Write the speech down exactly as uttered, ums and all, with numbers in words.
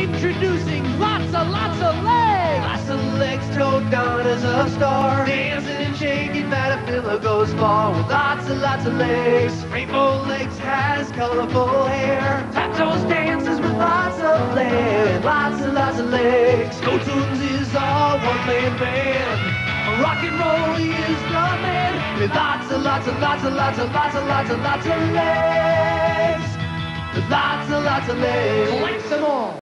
Introducing lots and lots of legs. Lots of legs, Joe Don is a star. Dancing and shaking, Matafilla goes far. With lots and lots of legs. Rainbow Legs has colorful hair. Tatos dances with lots of legs. Lots and lots of legs. Go-Tunes is a one-man band. Rock and roll, he is the man. With lots and lots and lots and lots and lots and lots and lots of legs. With lots and lots of legs. Collect them all.